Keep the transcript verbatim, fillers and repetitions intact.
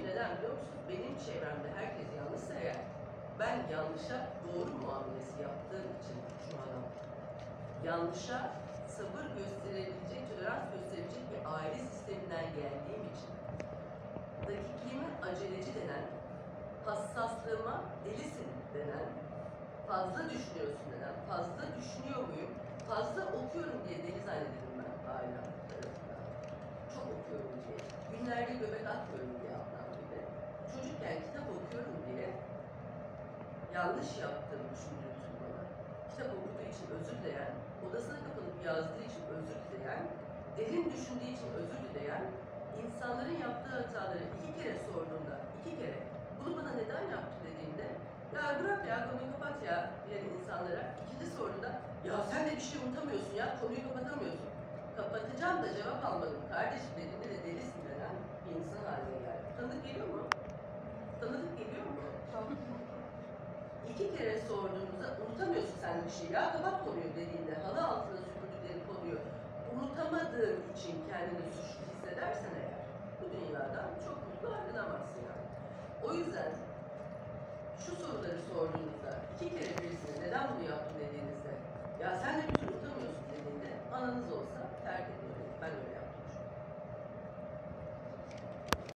neden biliyor musunuz? Benim çevremde herkes yanlışsa eğer, ben yanlışa doğru muamelesi yaptığım için şu adam, yanlışa sabır gösterebilecek, tolerans gösterebilecek bir aile sisteminden geldiğim için, dakikliğime aceleci denen, hassaslığıma delisin denen, fazla düşünüyorsun denen, fazla düşünüyor muyum, fazla okuyorum diye deli zannederim ben aile tarafından. Çok okuyorum diye, günlerde göbek atmıyorum diye Adnan gibi, çocukken kitap okuyorum diye yanlış yaptığımı düşündürürsün bana. Kitap okuduğu için özür dileyen, odasına kapanıp yazdığı için özür dileyen, derin düşündüğü için özür dileyen, insanların yaptığı hataları iki kere sorduğunda, iki kere bunu bana neden yaptı dediğinde, ya bırak ya konuyu kapat ya diyen insanlara, ikinci soruda ya sen de bir şey unutamıyorsun ya, konuyu kapatamıyorsun. Kapatacağım da cevap almadım kardeşim dediğinde de delisin denen bir insan haline geldi. Tanıdık geliyor mu? Tanıdık geliyor mu? İki kere sorduğunuzda unutamıyorsun sen bir şey ya, kapat konuyu dediğinde halı altına süpürdükleri konuyu unutamadığın için kendini suçlu hissedersen eğer, bu dünyadan çok mutlu ayrılamazsın yani. O yüzden şu soruları sorduğunuzda, iki kere